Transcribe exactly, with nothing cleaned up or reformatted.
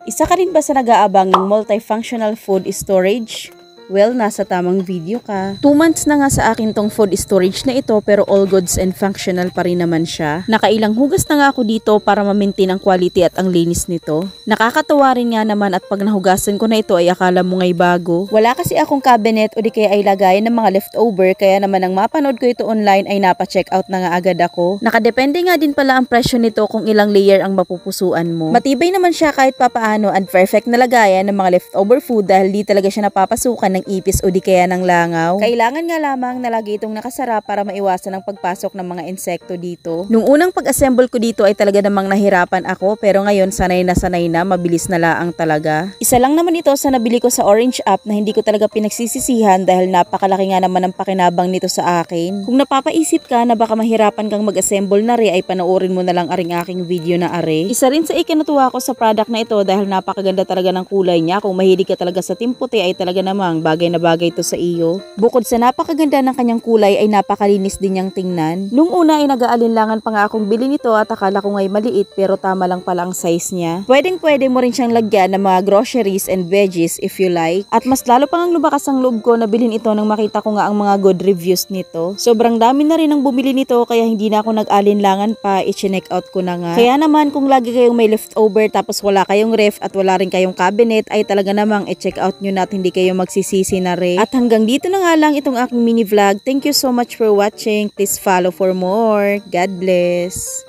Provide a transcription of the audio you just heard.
Isa ka rin ba sa nag-aabang ng multifunctional food storage? Well, nasa tamang video ka. Two months na nga sa akin tong food storage na ito pero all goods and functional pa rin naman siya. Nakailang hugas na nga ako dito para ma-maintain ang quality at ang linis nito. Nakakatawa rin nga naman at pag nahugasan ko na ito ay akala mo nga'y bago. Wala kasi akong cabinet o di kaya ay lagayan ng mga leftover kaya naman ang mapanood ko ito online ay napa-check out na nga agad ako. Nakadepende nga din pala ang presyo nito kung ilang layer ang mapupusuan mo. Matibay naman siya kahit papaano and perfect na lagayan ng mga leftover food dahil di talaga siya napapasukan ng ipis o di kaya ng langaw. Kailangan nga lamang na lagi itong nakasara para maiwasan ang pagpasok ng mga insekto dito. Nung unang pag-assemble ko dito ay talaga namang nahirapan ako pero ngayon sanay na sanay na, mabilis na laang talaga. Isa lang naman ito sa nabili ko sa Orange app na hindi ko talaga pinagsisisihan dahil napakalaki nga naman ang pakinabang nito sa akin. Kung napapaisip ka na baka mahirapan kang mag-assemble na re ay panoorin mo na lang aring aking video na are. Isa rin sa ikinatuwa ko sa product na ito dahil napakaganda talaga ng kulay niya. Kung mahilig ka talaga sa team puti ay talaga namang bagay na bagay to sa iyo. Bukod sa napakaganda ng kanyang kulay ay napakalinis din niyang tingnan. Nung una ay nag-aalinlangan pa nga akong bilhin ito at akala ko nga'y maliit pero tama lang pala ang size niya. Pwedeng pwede mo rin siyang lagyan ng mga groceries and veggies if you like. At mas lalo pang lumakas ang loob ko na bilhin ito nang makita ko nga ang mga good reviews nito. Sobrang dami na rin ang bumili nito kaya hindi na ako nag-alinlangan pa, i-check out ko na nga. Kaya naman kung lagi kayong may leftover tapos wala kayong ref at wala rin kayong cabinet ay talaga namang i-check out nyo na at hindi kayo magsisisi na rin. At hanggang dito na nga lang itong aking mini vlog. Thank you so much for watching. Please follow for more. God bless.